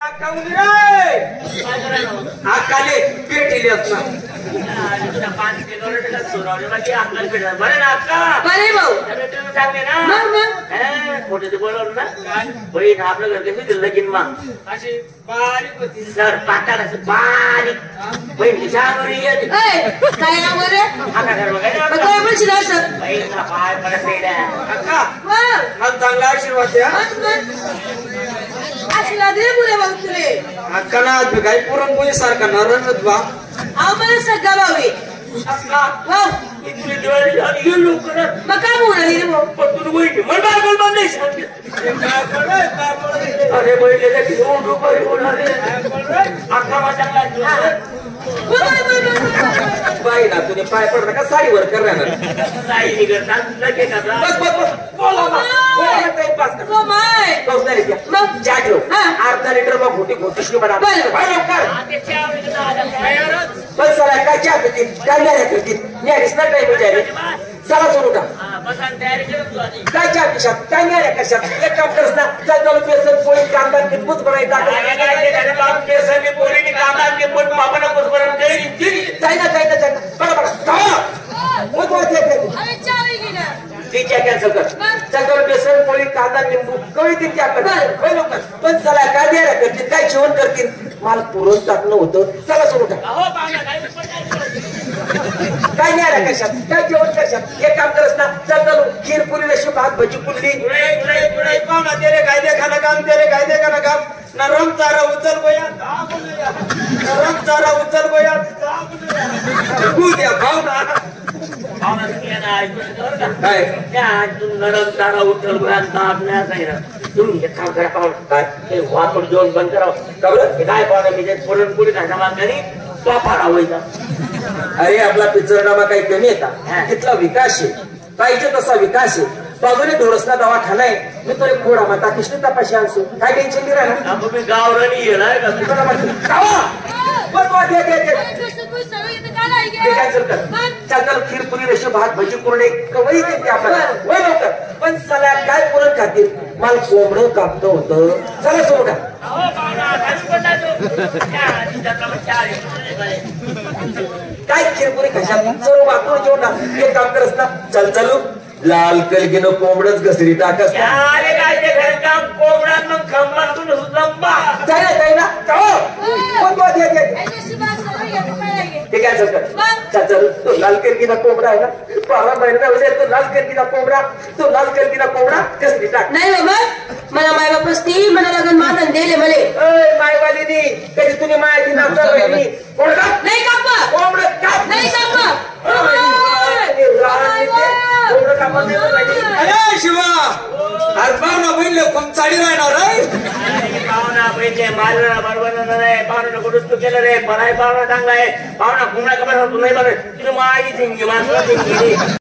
आकाले पेटीले असणार बरे भाऊ मोठे बोलवलं ना बहीण आपलं घर कसं दिलं लगीन मग अशी बारीक होती सर पाटार असं बारीक बहीण विचारवरी येते काय नाव रे आता घर बघायला काय म्हणशील असं बहीणला पाय पडत नाही अक्का मला चांगला आशीर्वाद द्या आशीर्वाद रे पुरे भाऊ तुले अक्का ना आज काय पुरणपोळी सारखा नरनच बा अहो मला सगळा भाऊ अक्का वाव इथली दिवाळी झाली ये लवकर मग काय बोलणार रे भाऊ पण तुला बहीण मला बायकोला बांधाय सांगितलं अरे बहीण दोन रुपये होणारे अक्का माझ्या बाई ना तुने पाय पडला का साडीवर कर राहणार नाही निघतात लगे का बस बस बस बोला बा बोला टाइमपास कर हो माय पाऊस नाही द्या मग चहा ठेव अर्धा लिटर मग घोटी घोटीशी बना कर बस चला काय चहा पिती काय नाही पिती न्यारीस ना टाइम विचारे चला सोडू का काय चहा पिशात काय नाही कशात एक काम करस ना चल चल बेसन पोळी कांदा निंबूच बनायचा बेसन पोळी कांदा निंबूच पापा नकोच बनवून जाय ना बरं बरं मग ठीक आहे कॅन्सल कर चल चल बेसन पोळी कांदा निंबू कमी देते आपल्याला लवकर पण चला काय द्यायला करतील काय जेवण करतील मला पुरण टाकणं होतं चला सोडू का काय न्यायला कशात काय जेवण कशात हे काम करस ना चल चल खीर पुरी रशी भात भजी कुलली पाहुणा तेरे कायदे खाना काम तेरे कायदे खाना काम नरम चारा उचल गोया नरम चारा उचल गोया द्या भावना नरम तारा उचल तुम्ही एक काम करा पाहून काय वापड जेवण बंद करावं काय पाहुणा मी पुरणपोळी खायचा मागणी वापरा व्हायचा अरे आपला पिचरनामा काही कमी येता तिथला विकास आहे पाहिजे तसा विकास आहे बाजूने ढोरसला दवाखाना आहे मी तुला खोडा माता कृष्ण तपाशी आणसो काय टेन्शन नाही राहणार तुम्ही गावरानी येणार का चल खीर पुरी रेशो भात भजी कुरडे कवळी देते आपल्याला वय लवकर पण चला काय पुरण खातील मला कोंबडं कापतं होतं चला सोडू का काय खीरपुरी कशात सर्व वाटून जेवण हे काम करत ना चल चलू लाल कलगीनं कोंबडच घसरी टाकस कोंबडा मग खंबातून लंबा जाय ना ते कॅन्सल कर चल तो लाल कलगीना कोंबडा आहे ना 12 महिन्याचा असेल तो लाल कलगीना कोंबडा घसरी टाक नाही बाबा मला माय बापस्ती मला लग्न मानन दिले मले मायवालीनी कधी तुम्ही मायाची नाव नाही कोंबडा नाही कापा कोंबडं काप नाही कापा अरे शिवा अरे पाहुणा बहिण खूप चाडी राहणार पाहुणा बहिणी मारला बरोबर रे पाहुणा कुठून तू केलं रे बराय पाहुणा चांगला आहे पाहुणा घुमला का बरं नाही बरं तुला माई जिंगी माणसं